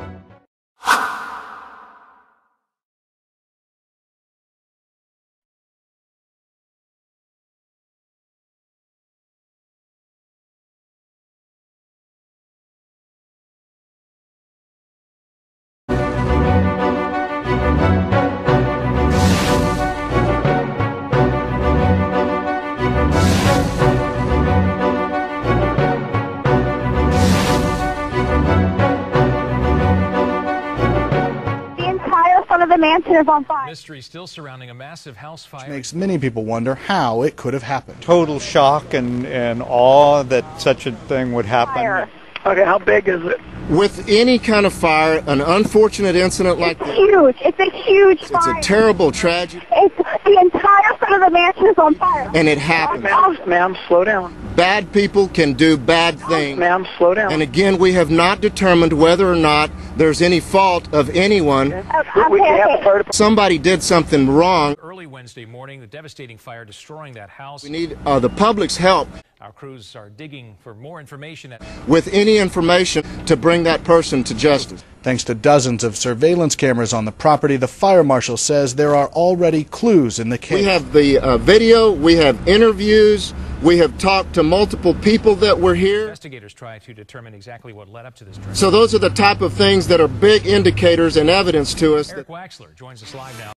Of the mansion is on fire. Mystery still surrounding a massive house fire. Which makes many people wonder how it could have happened. Total shock and awe that such a thing would happen. Fire. Okay, how big is it? With any kind of fire, an unfortunate incident like this. It's huge. It's a huge fire. It's a terrible tragedy. It's the entire front of the mansion is on fire. And it happens. Ma'am, slow down. Bad people can do bad things. Ma'am, slow down. And again, we have not determined whether or not there's any fault of anyone. Somebody did something wrong. Early Wednesday morning, the devastating fire destroying that house. We need the public's help. Our crews are digging for more information. With any information to bring that person to justice. Thanks to dozens of surveillance cameras on the property, the fire marshal says there are already clues in the case. We have the video, we have interviews, we have talked to multiple people that were here. Investigators try to determine exactly what led up to this tragedy. So those are the type of things that are big indicators and evidence to us. Eric Waxler joins us live now.